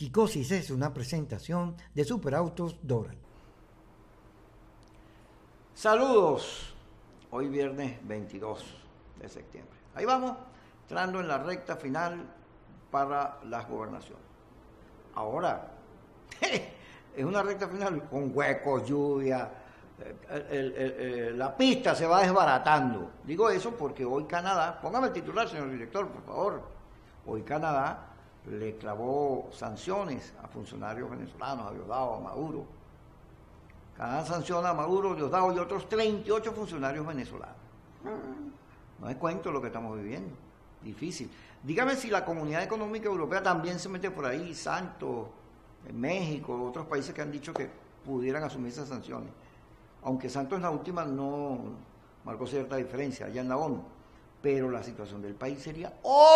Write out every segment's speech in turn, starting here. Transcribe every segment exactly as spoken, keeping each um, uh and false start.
Psicosis es una presentación de Superautos Doral. Saludos, hoy viernes veintidós de septiembre. Ahí vamos, entrando en la recta final para las gobernaciones. Ahora, es una recta final con huecos, lluvia, el, el, el, la pista se va desbaratando. Digo eso porque hoy Canadá, póngame el titular, señor director, por favor, hoy Canadá le clavó sanciones a funcionarios venezolanos, a Diosdado, a Maduro. Canadá sanciona a Maduro, Diosdado y otros treinta y ocho funcionarios venezolanos. No es cuento lo que estamos viviendo, difícil. Dígame si la Comunidad Económica Europea también se mete por ahí, Santos, en México, otros países que han dicho que pudieran asumir esas sanciones. Aunque Santos en la última no marcó cierta diferencia allá en la ONU, pero la situación del país sería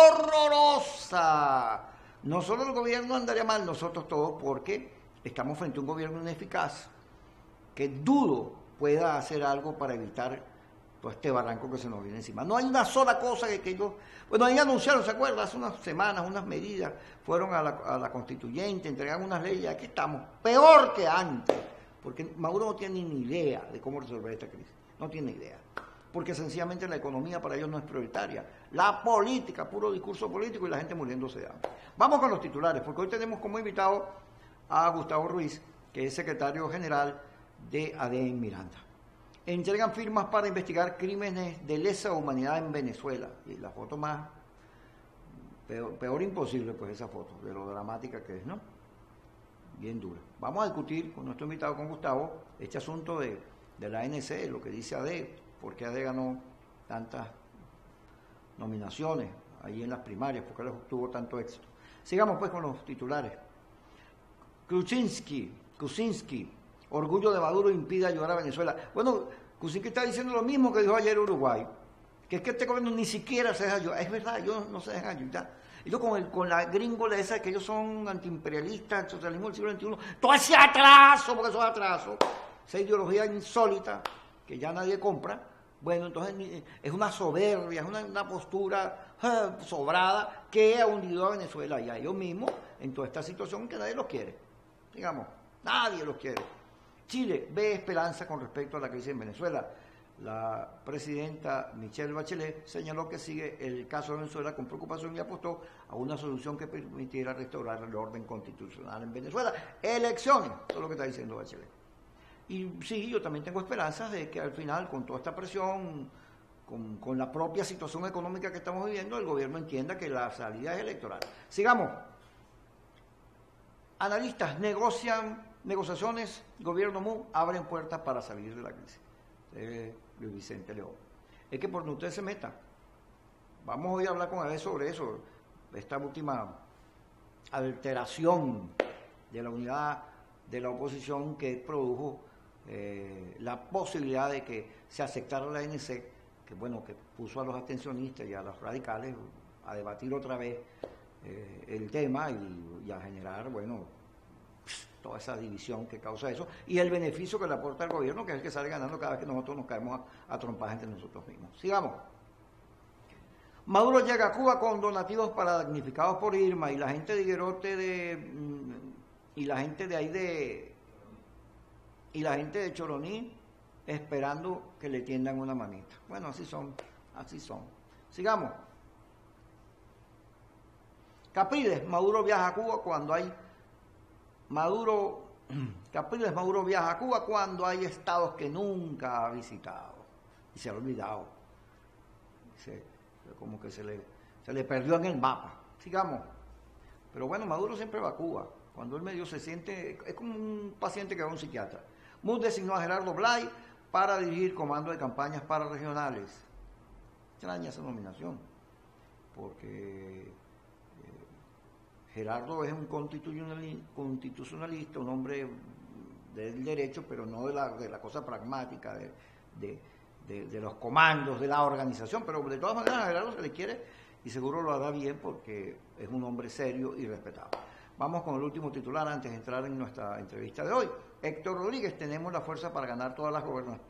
horrorosa. No solo el gobierno andaría mal, nosotros todos, porque estamos frente a un gobierno ineficaz que dudo pueda hacer algo para evitar todo este barranco que se nos viene encima. No hay una sola cosa que, que ellos... Bueno, ahí anunciaron, ¿se acuerdan? Hace unas semanas, unas medidas, fueron a la, a la constituyente, entregaron unas leyes, aquí estamos, peor que antes, porque Maduro no tiene ni idea de cómo resolver esta crisis, no tiene idea, porque sencillamente la economía para ellos no es prioritaria, la política, puro discurso político y la gente muriéndose de hambre. Vamos con los titulares, porque hoy tenemos como invitado a Gustavo Ruiz, que es secretario general de A D E en Miranda. Entregan firmas para investigar crímenes de lesa humanidad en Venezuela. Y la foto más, peor, peor imposible, pues esa foto, de lo dramática que es, ¿no? Bien dura. Vamos a discutir con nuestro invitado, con Gustavo, este asunto de, de la A N C, lo que dice A D E, por qué A D E ganó tantas nominaciones ahí en las primarias, por qué les obtuvo tanto éxito. Sigamos pues con los titulares. Kuczynski, Kuczynski, orgullo de Maduro impide ayudar a Venezuela. Bueno, Kuczynski está diciendo lo mismo que dijo ayer Uruguay, que es que este gobierno ni siquiera se deja ayudar. Es verdad, ellos no se dejan ayudar. Y yo con, el, con la gringola esa, que ellos son antiimperialistas, el socialismo del siglo veintiuno, todo ese atraso, porque eso es atraso, esa ideología insólita que ya nadie compra. Bueno, entonces es una soberbia, es una, una postura eh, sobrada que ha hundido a Venezuela y a ellos mismos en toda esta situación que nadie los quiere. Digamos, nadie los quiere. Chile ve esperanza con respecto a la crisis en Venezuela. La presidenta Michelle Bachelet señaló que sigue el caso de Venezuela con preocupación y apostó a una solución que permitiera restaurar el orden constitucional en Venezuela. Elecciones, todo lo que está diciendo Bachelet. Y sí, yo también tengo esperanzas de que al final, con toda esta presión, con, con la propia situación económica que estamos viviendo, el gobierno entienda que la salida es electoral. Sigamos. Analistas negocian, negociaciones, gobierno M U abren puertas para salir de la crisis. Eh, Luis Vicente León. Es que por donde usted se meta, vamos hoy a hablar con él sobre eso, esta última alteración de la unidad de la oposición que produjo eh, la posibilidad de que se aceptara la A N C, que bueno, que puso a los abstencionistas y a los radicales a debatir otra vez eh, el tema y, y a generar, bueno, toda esa división que causa eso, y el beneficio que le aporta al gobierno, que es el que sale ganando cada vez que nosotros nos caemos a, a trompadas entre nosotros mismos. Sigamos. Maduro llega a Cuba con donativos para damnificados por Irma, y la gente de Higuerote de, y la gente de ahí de, y la gente de Choroní esperando que le tiendan una manita. Bueno, así son, así son. Sigamos. Capriles, Maduro viaja a Cuba cuando hay Maduro, Capriles, Maduro viaja a Cuba cuando hay estados que nunca ha visitado y se ha olvidado. Se, como que se le, se le perdió en el mapa. Sigamos. Pero bueno, Maduro siempre va a Cuba. Cuando él medio se siente, es como un paciente que va a un psiquiatra. M U designó a Gerardo Blay para dirigir comando de campañas para regionales. Extraña esa nominación, porque Gerardo es un constitucionalista, un hombre del derecho, pero no de la, de la cosa pragmática, de, de, de, de los comandos, de la organización, pero de todas maneras a Gerardo se le quiere y seguro lo hará bien porque es un hombre serio y respetado. Vamos con el último titular antes de entrar en nuestra entrevista de hoy. Héctor Rodríguez, tenemos la fuerza para ganar todas las gobernaciones.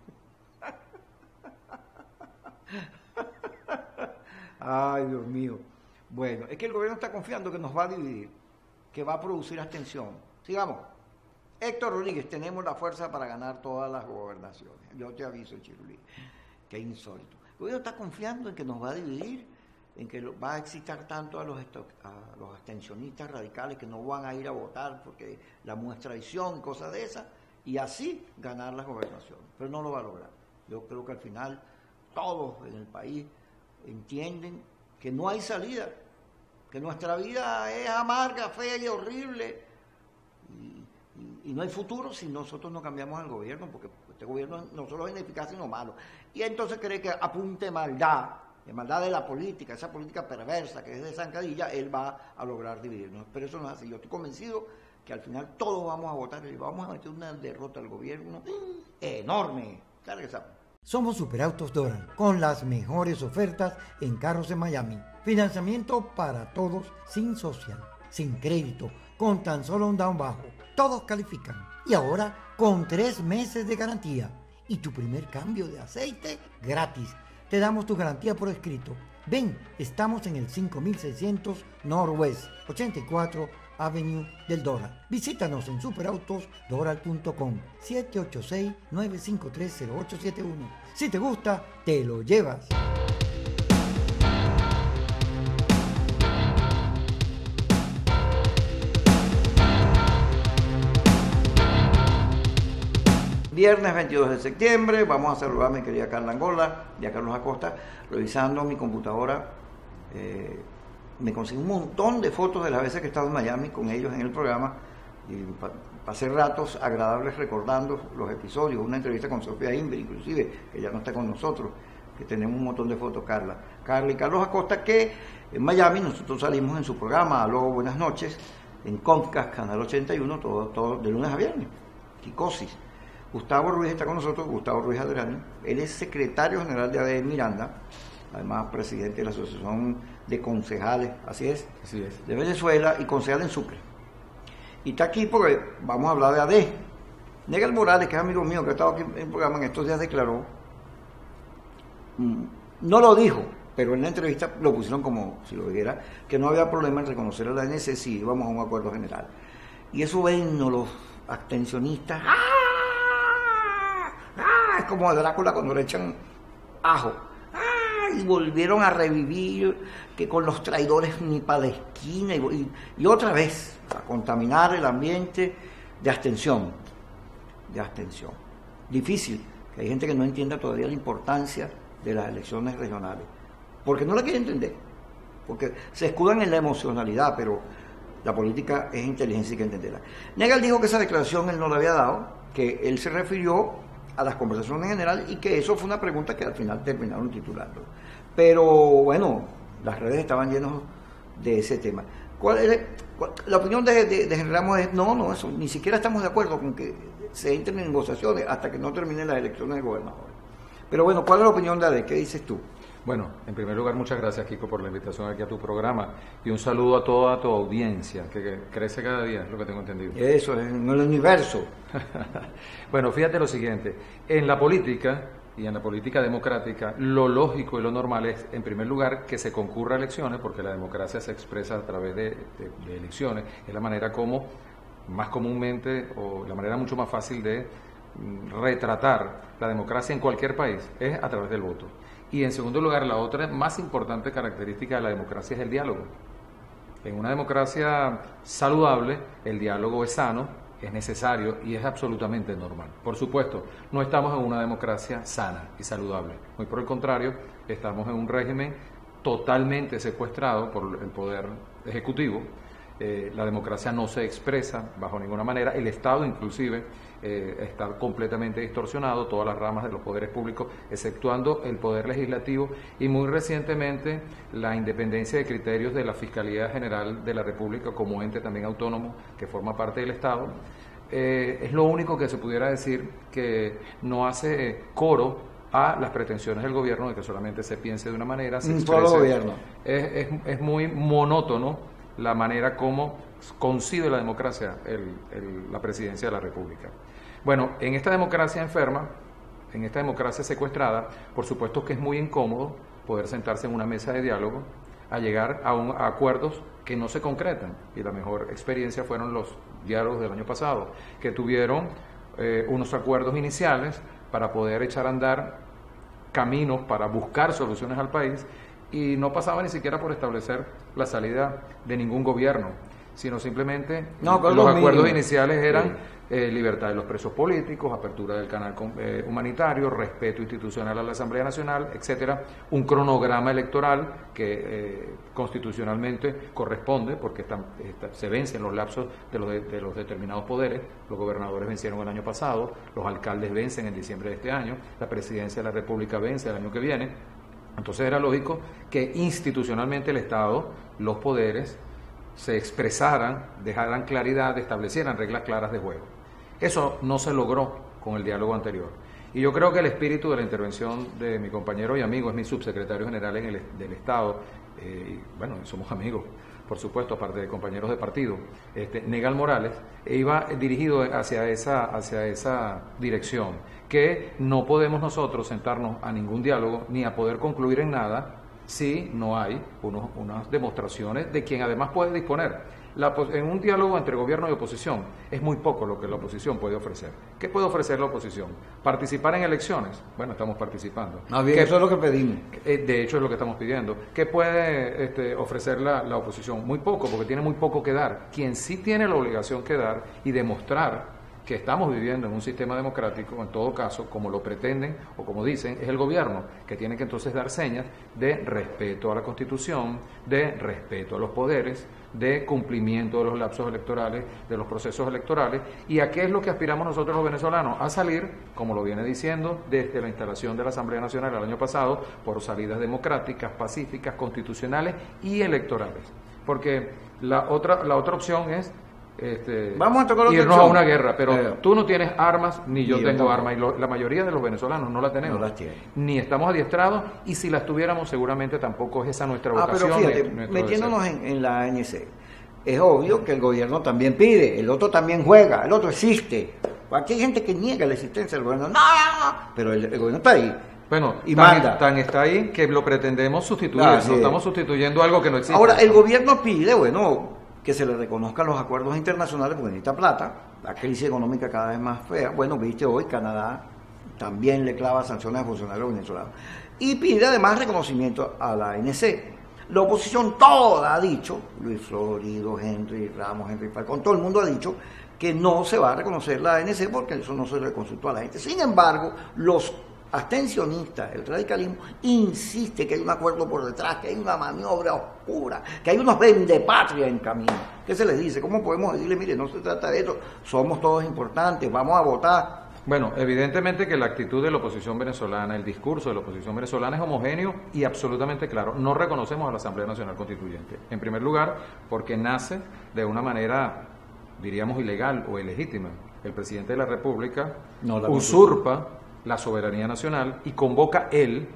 Ay, Dios mío. Bueno, es que el gobierno está confiando que nos va a dividir. que va a producir abstención. Sigamos. Héctor Rodríguez, tenemos la fuerza para ganar todas las gobernaciones. Yo te aviso, Chirulí. Qué insólito. El gobierno está confiando en que nos va a dividir, en que va a excitar tanto a los, a los abstencionistas radicales que no van a ir a votar porque la muestra traición, cosas de esas, y así ganar las gobernaciones. Pero no lo va a lograr. Yo creo que al final todos en el país entienden que no hay salida, que nuestra vida es amarga, fea y horrible, y, y, y no hay futuro si nosotros no cambiamos el gobierno, porque este gobierno no solo es ineficaz sino malo. Y entonces cree que apunte maldad, de maldad de la política, esa política perversa que es de zancadilla, él va a lograr dividirnos. Pero eso no es así. Yo estoy convencido que al final todos vamos a votar y vamos a meter una derrota al gobierno enorme. Claro que saben. Somos Superautos Doral, con las mejores ofertas en carros en Miami. Financiamiento para todos, sin social, sin crédito, con tan solo un down bajo. Todos califican. Y ahora con tres meses de garantía. Y tu primer cambio de aceite gratis. Te damos tu garantía por escrito. Ven, estamos en el cinco mil seiscientos Northwest ochenta y cuatro Avenue del Doral. Visítanos en superautos doral punto com, siete ocho seis, nueve cinco tres, cero ocho siete uno. Si te gusta, te lo llevas. Viernes veintidós de septiembre, vamos a saludar a mi querida Carla Angola y a Carlos Acosta. Revisando mi computadora, eh, me conseguí un montón de fotos de las veces que he estado en Miami con ellos en el programa, y pa pasé ratos agradables recordando los episodios, una entrevista con Sofía Inver, inclusive, que ya no está con nosotros, que tenemos un montón de fotos, Carla. Carla y Carlos Acosta, que en Miami nosotros salimos en su programa, Aló, buenas noches, en Comcast, Canal ochenta y uno, todo, todo de lunes a viernes, Kikosis. Gustavo Ruiz está con nosotros, Gustavo Ruiz Adriano, él es secretario general de A D E Miranda, además presidente de la Asociación de Concejales, así es, así es, de Venezuela, y concejal en Sucre. Y está aquí porque vamos a hablar de A D E. Negal Morales, que es amigo mío, que ha estado aquí en el programa en estos días, declaró, no lo dijo, pero en la entrevista lo pusieron como si lo dijera, que no había problema en reconocer a la A N C si íbamos a un acuerdo general. Y eso ven los abstencionistas, ¡ah! ¡Ah! Es como a Drácula cuando le echan ajo. ¡Ah! Y volvieron a revivir que con los traidores ni para la esquina, y, y, y otra vez a contaminar el ambiente de abstención, de abstención. Difícil, que hay gente que no entienda todavía la importancia de las elecciones regionales, porque no la quiere entender, porque se escudan en la emocionalidad, pero la política es inteligencia y hay que entenderla. Negal dijo que esa declaración él no la había dado, que él se refirió a las conversaciones en general y que eso fue una pregunta que al final terminaron titulando. Pero bueno, las redes estaban llenas de ese tema. ¿Cuál es cuál, la opinión de, de, de General Ramos? Es no, no, eso, ni siquiera estamos de acuerdo con que se entren en negociaciones hasta que no terminen las elecciones de gobernadores. Pero bueno, ¿cuál es la opinión de A D E? ¿Qué dices tú? Bueno, en primer lugar, muchas gracias, Kiko, por la invitación aquí a tu programa y un saludo a toda tu audiencia, que, que crece cada día, es lo que tengo entendido. Eso, es en el universo. Bueno, fíjate lo siguiente, en la política y en la política democrática, lo lógico y lo normal es, en primer lugar, que se concurra a elecciones, porque la democracia se expresa a través de, de, de elecciones, es la manera como, más comúnmente, o la manera mucho más fácil de retratar la democracia en cualquier país, es a través del voto. Y en segundo lugar, la otra más importante característica de la democracia es el diálogo. En una democracia saludable, el diálogo es sano, es necesario y es absolutamente normal. Por supuesto, no estamos en una democracia sana y saludable. Muy por el contrario, estamos en un régimen totalmente secuestrado por el poder ejecutivo. Eh, la democracia no se expresa bajo ninguna manera, el Estado inclusive eh, está completamente distorsionado, todas las ramas de los poderes públicos, exceptuando el poder legislativo y muy recientemente la independencia de criterios de la Fiscalía General de la República como ente también autónomo que forma parte del Estado. Eh, es lo único que se pudiera decir que no hace coro a las pretensiones del gobierno de que solamente se piense de una manera, se exprese. Un solo gobierno. Es, es, es muy monótono la manera como concibe la democracia el, el, la presidencia de la República. Bueno, en esta democracia enferma, en esta democracia secuestrada, por supuesto que es muy incómodo poder sentarse en una mesa de diálogo a llegar a, un, a acuerdos que no se concretan. Y la mejor experiencia fueron los diálogos del año pasado, que tuvieron eh, unos acuerdos iniciales para poder echar a andar caminos para buscar soluciones al país, y no pasaba ni siquiera por establecer la salida de ningún gobierno, sino simplemente no, los los acuerdos mínimos. iniciales eran eh, libertad de los presos políticos, apertura del canal eh, humanitario, respeto institucional a la Asamblea Nacional, etcétera, un cronograma electoral que eh, constitucionalmente corresponde, porque está, está, se vencen los lapsos de los, de, de los determinados poderes. Los gobernadores vencieron el año pasado, los alcaldes vencen en diciembre de este año, la presidencia de la República vence el año que viene. Entonces era lógico que institucionalmente el Estado, los poderes, se expresaran, dejaran claridad, establecieran reglas claras de juego. Eso no se logró con el diálogo anterior. Y yo creo que el espíritu de la intervención de mi compañero y amigo, es mi subsecretario general en el, del Estado, eh, y bueno, somos amigos, por supuesto, aparte de compañeros de partido, este, Negal Morales, e iba dirigido hacia esa, hacia esa dirección, que no podemos nosotros sentarnos a ningún diálogo ni a poder concluir en nada si no hay unos, unas demostraciones de quien además puede disponer. La, en un diálogo entre gobierno y oposición es muy poco lo que la oposición puede ofrecer. ¿Qué puede ofrecer la oposición? ¿Participar en elecciones? Bueno, estamos participando. Ah, bien, eso es lo que pedimos. De hecho, es lo que estamos pidiendo. ¿Qué puede este, ofrecer la, la oposición? Muy poco, porque tiene muy poco que dar. Quien sí tiene la obligación que dar y demostrar que estamos viviendo en un sistema democrático, en todo caso, como lo pretenden o como dicen, es el gobierno, que tiene que entonces dar señas de respeto a la Constitución, de respeto a los poderes, de cumplimiento de los lapsos electorales, de los procesos electorales. ¿Y a qué es lo que aspiramos nosotros los venezolanos? A salir, como lo viene diciendo, desde la instalación de la Asamblea Nacional el año pasado, por salidas democráticas, pacíficas, constitucionales y electorales. Porque la otra, la otra opción es Este, Vamos a tocar irnos a una guerra, pero eh, tú no tienes armas, ni yo ni tengo yo armas, y lo, la mayoría de los venezolanos no la tenemos, no las tienen, ni estamos adiestrados, y si las tuviéramos seguramente tampoco es esa nuestra ah, vocación. pero fíjate, ni, metiéndonos en, en la A N C, es obvio que el gobierno también pide, el otro también juega, el otro existe. Aquí hay gente que niega la existencia del gobierno, no, pero el, el gobierno está ahí. Bueno, y tan, manda. tan está ahí que lo pretendemos sustituir, Ah, no sí. estamos sustituyendo algo que no existe. Ahora, el gobierno pide, bueno, que se le reconozcan los acuerdos internacionales porque necesita plata, la crisis económica cada vez más fea. Bueno, viste hoy, Canadá también le clava sanciones a funcionarios venezolanos. Y pide además reconocimiento a la A N C. La oposición toda ha dicho, Luis Florido, Henry Ramos, Henry Falcón, todo el mundo ha dicho que no se va a reconocer la A N C porque eso no se le consultó a la gente. Sin embargo, los abstencionistas, el radicalismo, insiste que hay un acuerdo por detrás, que hay una maniobra oscura, que hay unos vendepatria en camino. ¿Qué se les dice? ¿Cómo podemos decirle, mire, no se trata de eso, somos todos importantes, vamos a votar? Bueno, evidentemente que la actitud de la oposición venezolana, el discurso de la oposición venezolana es homogéneo y absolutamente claro. No reconocemos a la Asamblea Nacional Constituyente. En primer lugar, porque nace de una manera, diríamos, ilegal o ilegítima. El presidente de la República no, la usurpa la soberanía nacional y convoca él,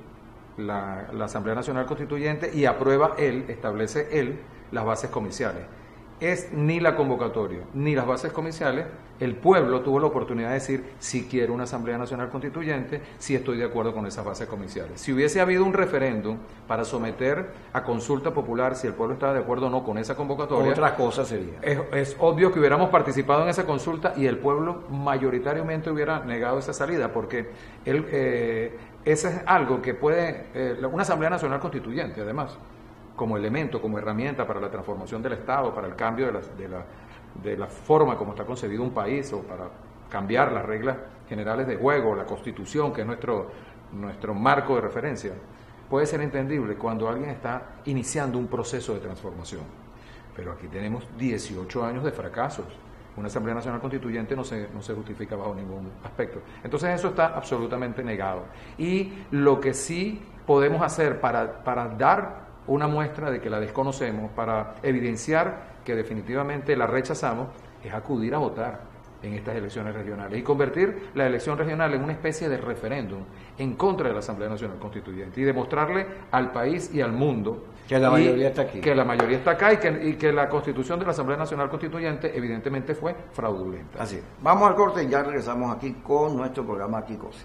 la, la Asamblea Nacional Constituyente, y aprueba él, establece él, las bases comiciales. Es ni la convocatoria ni las bases comiciales, el pueblo tuvo la oportunidad de decir si quiero una Asamblea Nacional Constituyente, si estoy de acuerdo con esas bases comiciales. Si hubiese habido un referéndum para someter a consulta popular si el pueblo estaba de acuerdo o no con esa convocatoria, otra cosa sería. Es, es obvio que hubiéramos participado en esa consulta y el pueblo mayoritariamente hubiera negado esa salida, porque él, eh, eso es algo que puede, eh, una Asamblea Nacional Constituyente, además, como elemento, como herramienta para la transformación del Estado, para el cambio de la, de la, de la forma como está concebido un país, o para cambiar las reglas generales de juego, la Constitución, que es nuestro, nuestro marco de referencia, puede ser entendible cuando alguien está iniciando un proceso de transformación. Pero aquí tenemos dieciocho años de fracasos. Una Asamblea Nacional Constituyente no se, no se justifica bajo ningún aspecto. Entonces eso está absolutamente negado. Y lo que sí podemos hacer para, para dar una muestra de que la desconocemos, para evidenciar que definitivamente la rechazamos, es acudir a votar en estas elecciones regionales y convertir la elección regional en una especie de referéndum en contra de la Asamblea Nacional Constituyente y demostrarle al país y al mundo que la mayoría está aquí, que la mayoría está acá y que, y que la constitución de la Asamblea Nacional Constituyente evidentemente fue fraudulenta. Así es. Vamos al corte y ya regresamos aquí con nuestro programa Quicosis.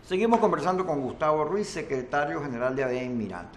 Seguimos conversando con Gustavo Ruiz, secretario general de A D E en Miranda.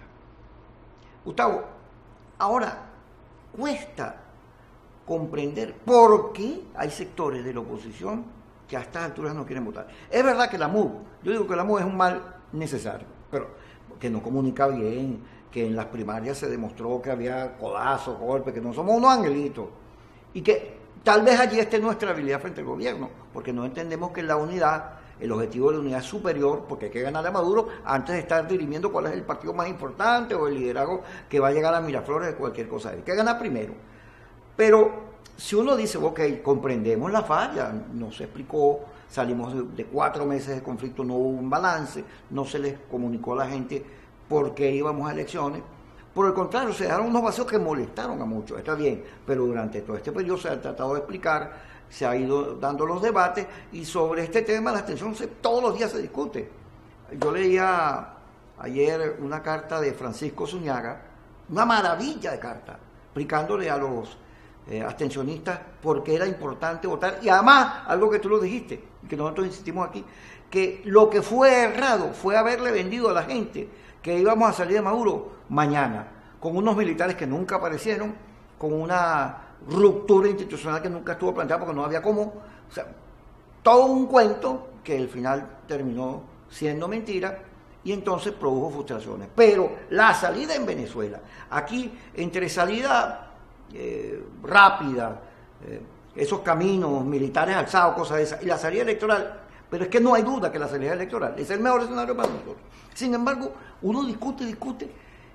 Gustavo, ahora cuesta comprender por qué hay sectores de la oposición que a estas alturas no quieren votar. Es verdad que la M U V, yo digo que la M U V es un mal necesario, pero que no comunica bien, que en las primarias se demostró que había codazos, golpes, que no somos unos angelitos, y que tal vez allí esté nuestra habilidad frente al gobierno, porque no entendemos que la unidad, el objetivo de la unidad es superior, porque hay que ganar a Maduro antes de estar dirimiendo cuál es el partido más importante o el liderazgo que va a llegar a Miraflores de cualquier cosa. Hay que ganar primero. Pero si uno dice, ok, comprendemos la falla, no se explicó, salimos de, de cuatro meses de conflicto, no hubo un balance, no se les comunicó a la gente por qué íbamos a elecciones. Por el contrario, se dejaron unos vacíos que molestaron a muchos, está bien, pero durante todo este periodo se ha tratado de explicar, se ha ido dando los debates y sobre este tema la abstención se, todos los días se discute. Yo leía ayer una carta de Francisco Zuñaga, una maravilla de carta, explicándole a los eh, abstencionistas por qué era importante votar, y además, algo que tú lo dijiste, que nosotros insistimos aquí, que lo que fue errado fue haberle vendido a la gente que íbamos a salir de Maduro mañana, con unos militares que nunca aparecieron, con una ruptura institucional que nunca estuvo planteada porque no había cómo, o sea, todo un cuento que al final terminó siendo mentira y entonces produjo frustraciones. Pero la salida en Venezuela, aquí entre salida eh, rápida, eh, esos caminos militares alzados, cosas de esas, y la salida electoral, pero es que no hay duda que la salida electoral es el mejor escenario para nosotros. Sin embargo, uno discute, discute,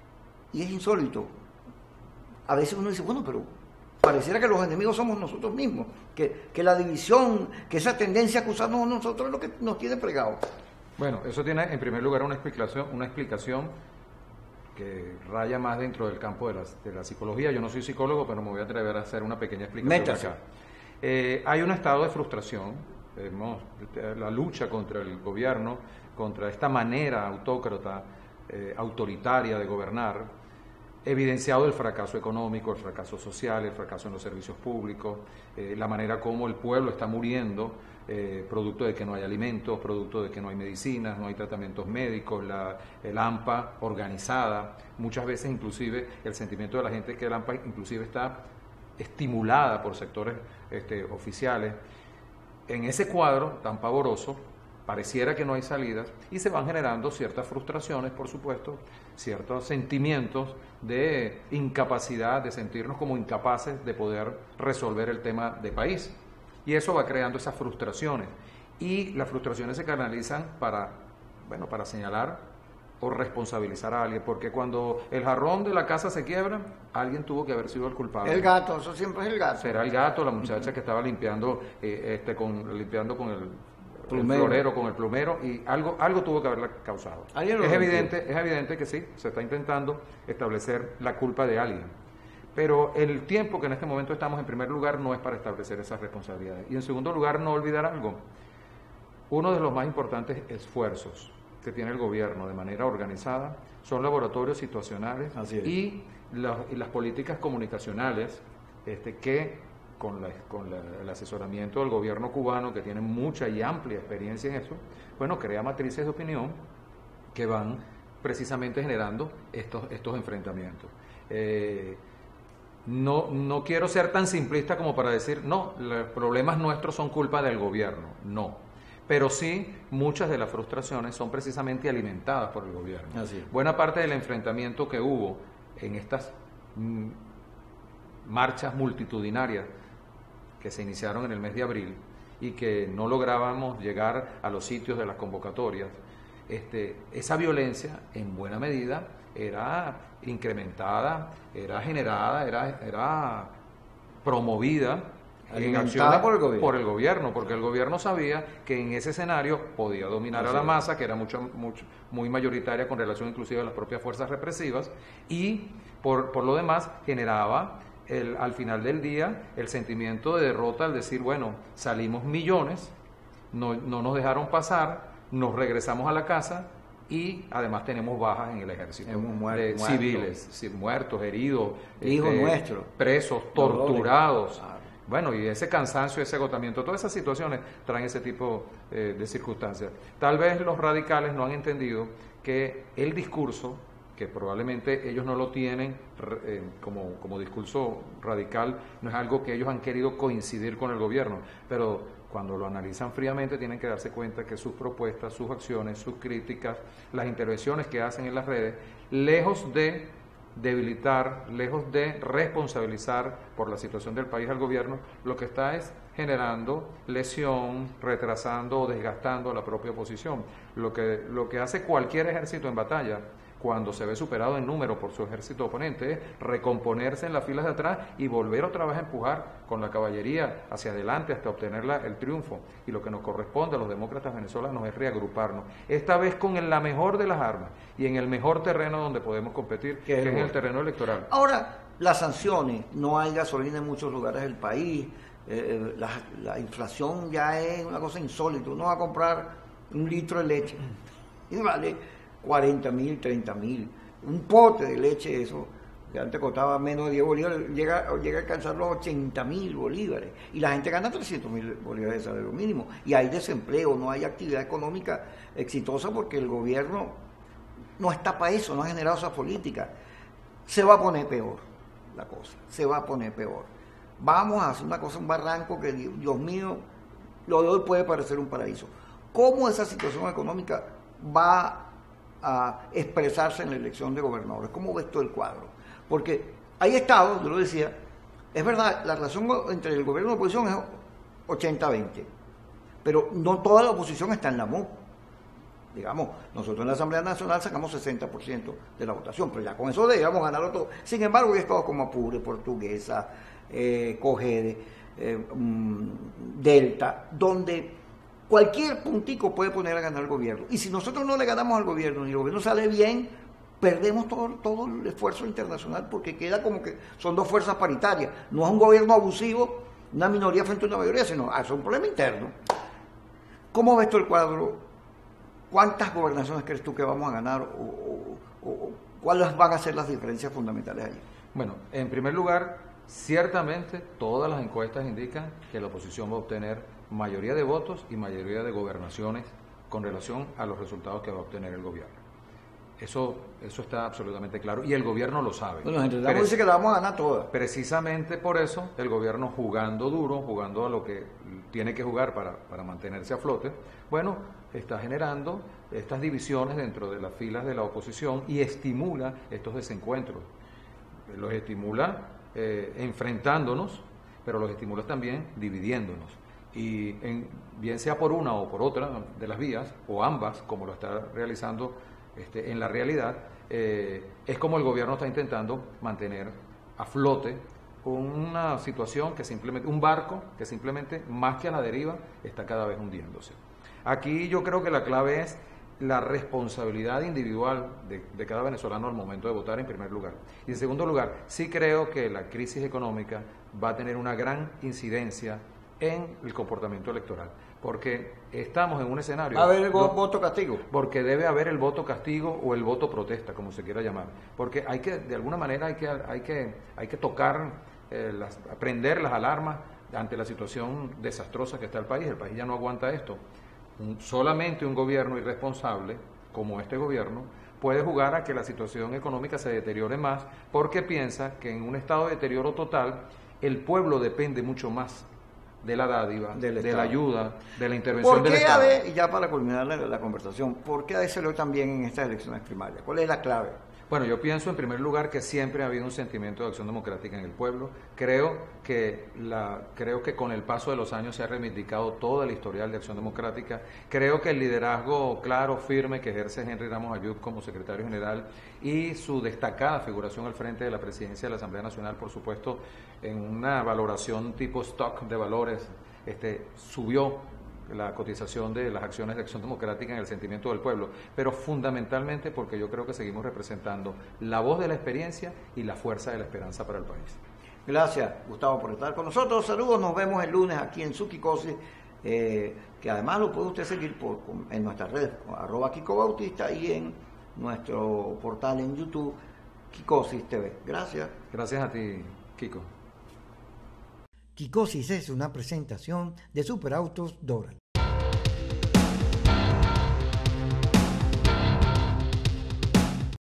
y es insólito. A veces uno dice, bueno, pero pareciera que los enemigos somos nosotros mismos, que, que la división, que esa tendencia a acusarnos a nosotros es lo que nos tiene fregados. Bueno, eso tiene en primer lugar una explicación, una explicación que raya más dentro del campo de la, de la psicología. Yo no soy psicólogo, pero me voy a atrever a hacer una pequeña explicación. Métase. Acá. Eh, hay un estado de frustración, hemos, la lucha contra el gobierno, contra esta manera autócrata, eh, autoritaria de gobernar, evidenciado el fracaso económico, el fracaso social, el fracaso en los servicios públicos, eh, la manera como el pueblo está muriendo, eh, producto de que no hay alimentos, producto de que no hay medicinas, no hay tratamientos médicos, la, el AMPA organizada, muchas veces inclusive el sentimiento de la gente es que el AMPA inclusive está estimulada por sectores este, oficiales. En ese cuadro tan pavoroso, pareciera que no hay salidas y se van generando ciertas frustraciones, por supuesto, ciertos sentimientos de incapacidad, de sentirnos como incapaces de poder resolver el tema de país. Y eso va creando esas frustraciones. Y las frustraciones se canalizan para, bueno, para señalar o responsabilizar a alguien, porque cuando el jarrón de la casa se quiebra, alguien tuvo que haber sido el culpable. El gato, eso siempre es el gato. Será el gato, la muchacha que estaba limpiando, eh, este, con, limpiando con el, el Plumero. florero, con el plumero, y algo, algo tuvo que haberla causado. Alguien lo Es rompió. evidente, es evidente que sí, se está intentando establecer la culpa de alguien. Pero el tiempo que en este momento estamos, en primer lugar, no es para establecer esas responsabilidades. Y en segundo lugar, no olvidar algo. Uno de los más importantes esfuerzos que tiene el gobierno de manera organizada son laboratorios situacionales. Así es. y, la, y las políticas comunicacionales este, que con, la, con la, el asesoramiento del gobierno cubano, que tiene mucha y amplia experiencia en eso, bueno, crea matrices de opinión que van precisamente generando estos, estos enfrentamientos. Eh, no, no quiero ser tan simplista como para decir, no, los problemas nuestros son culpa del gobierno, no. Pero sí, muchas de las frustraciones son precisamente alimentadas por el gobierno. Así es. Buena parte del enfrentamiento que hubo en estas mm, marchas multitudinarias que se iniciaron en el mes de abril y que no lográbamos llegar a los sitios de las convocatorias, este, esa violencia en buena medida era incrementada, era generada, era, era promovida en acciones por el gobierno. por el gobierno, porque el gobierno sabía que en ese escenario podía dominar Así a la es. masa, que era mucho, mucho, muy mayoritaria con relación inclusive a las propias fuerzas represivas, y por, por lo demás generaba el, al final del día el sentimiento de derrota al decir, bueno, salimos millones, no, no nos dejaron pasar, nos regresamos a la casa y además tenemos bajas en el ejército, Hemos muerto, de muertos. civiles, sí, muertos, heridos, Hijos nuestros. presos, Dolores. torturados. Claro. Bueno, y ese cansancio, ese agotamiento, todas esas situaciones traen ese tipo eh, de circunstancias. Tal vez los radicales no han entendido que el discurso, que probablemente ellos no lo tienen eh, como, como discurso radical, no es algo que ellos han querido coincidir con el gobierno, pero cuando lo analizan fríamente tienen que darse cuenta que sus propuestas, sus acciones, sus críticas, las intervenciones que hacen en las redes, lejos de debilitar, lejos de responsabilizar por la situación del país al gobierno, lo que está es generando lesión, retrasando o desgastando a la propia oposición. Lo que, lo que hace cualquier ejército en batalla, cuando se ve superado en número por su ejército oponente, es recomponerse en las filas de atrás y volver otra vez a empujar con la caballería hacia adelante hasta obtener la, el triunfo. Y lo que nos corresponde a los demócratas venezolanos es reagruparnos, esta vez con el, la mejor de las armas y en el mejor terreno donde podemos competir, que es en el terreno electoral. Ahora, las sanciones, no hay gasolina en muchos lugares del país, eh, la, la inflación ya es una cosa insólita. Uno va a comprar un litro de leche y vale cuarenta mil, treinta mil, un pote de leche, eso que antes costaba menos de diez bolívares, llega, llega a alcanzar los ochenta mil bolívares, y la gente gana trescientos mil bolívares de salario mínimo, y hay desempleo, no hay actividad económica exitosa porque el gobierno no está para eso, no ha generado esa política. Se va a poner peor la cosa, se va a poner peor. Vamos a hacer una cosa, un barranco que, Dios mío, lo de hoy puede parecer un paraíso. ¿Cómo esa situación económica va a expresarse en la elección de gobernadores? ¿Cómo ves todo el cuadro? Porque hay estados, yo lo decía, es verdad, la relación entre el gobierno y la oposición es ochenta veinte, pero no toda la oposición está en la M U. Digamos, nosotros en la Asamblea Nacional sacamos sesenta por ciento de la votación, pero ya con eso debíamos ganarlo todo. Sin embargo, hay estados como Apure, Portuguesa, eh, Cogede, eh, um, Delta, donde cualquier puntico puede poner a ganar al gobierno. Y si nosotros no le ganamos al gobierno y el gobierno sale bien, perdemos todo, todo el esfuerzo internacional, porque queda como que son dos fuerzas paritarias. No es un gobierno abusivo, una minoría frente a una mayoría, sino ah, es un problema interno. ¿Cómo ves tú el cuadro? ¿Cuántas gobernaciones crees tú que vamos a ganar? ¿O, o, o cuáles van a ser las diferencias fundamentales allí? Bueno, en primer lugar, ciertamente todas las encuestas indican que la oposición va a obtener mayoría de votos y mayoría de gobernaciones con relación a los resultados que va a obtener el gobierno. Eso, eso está absolutamente claro y el gobierno lo sabe. Bueno, entre tanto dice que la vamos a ganar todas. Precisamente por eso el gobierno, jugando duro, jugando a lo que tiene que jugar para, para mantenerse a flote, bueno, está generando estas divisiones dentro de las filas de la oposición y estimula estos desencuentros. Los estimula eh, enfrentándonos, pero los estimula también dividiéndonos. Y en, bien sea por una o por otra de las vías, o ambas, como lo está realizando este, en la realidad, eh, es como el gobierno está intentando mantener a flote una situación que simplemente, un barco que simplemente, más que a la deriva, está cada vez hundiéndose. Aquí yo creo que la clave es la responsabilidad individual de, de cada venezolano al momento de votar, en primer lugar. Y en segundo lugar, sí creo que la crisis económica va a tener una gran incidencia en el comportamiento electoral, porque estamos en un escenario... ¿Va a haber el no, voto castigo? Porque debe haber el voto castigo o el voto protesta, como se quiera llamar, porque hay que, de alguna manera, hay que, hay que, hay que tocar, eh, las, prender las alarmas ante la situación desastrosa que está el país. El país ya no aguanta esto. Un, solamente un gobierno irresponsable, como este gobierno, puede jugar a que la situación económica se deteriore más, porque piensa que en un estado de deterioro total, el pueblo depende mucho más de la dádiva, Del de la ayuda, de la intervención del Estado. ¿Por qué, ya para culminar la, la conversación, por qué A D salió también en estas elecciones primarias? ¿Cuál es la clave? Bueno, yo pienso en primer lugar que siempre ha habido un sentimiento de acción democrática en el pueblo. Creo que, la, creo que con el paso de los años se ha reivindicado toda la historial de acción democrática. Creo que el liderazgo claro, firme que ejerce Henry Ramos Ayub como secretario general y su destacada figuración al frente de la presidencia de la Asamblea Nacional, por supuesto, en una valoración tipo stock de valores, este, subió la cotización de las acciones de acción democrática en el sentimiento del pueblo, pero fundamentalmente porque yo creo que seguimos representando la voz de la experiencia y la fuerza de la esperanza para el país. Gracias, Gustavo, por estar con nosotros. Saludos, nos vemos el lunes aquí en su Kikosis, eh, que además lo puede usted seguir por, en nuestras redes, arroba Kiko Bautista, y en nuestro portal en YouTube, Kikosis T V. Gracias. Gracias a ti, Kiko. Kikosis es una presentación de Superautos Doral.